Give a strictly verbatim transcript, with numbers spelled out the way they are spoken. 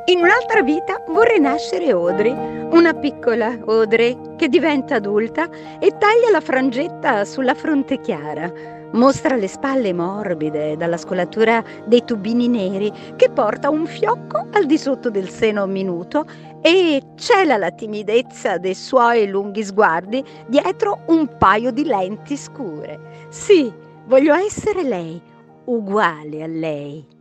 In un'altra vita vorrei nascere Audrey, una piccola Audrey che diventa adulta e taglia la frangetta sulla fronte chiara. Mostra le spalle morbide dalla scolatura dei tubini neri che porta un fiocco al di sotto del seno minuto e cela la timidezza dei suoi lunghi sguardi dietro un paio di lenti scure. Sì, voglio essere lei, uguale a lei.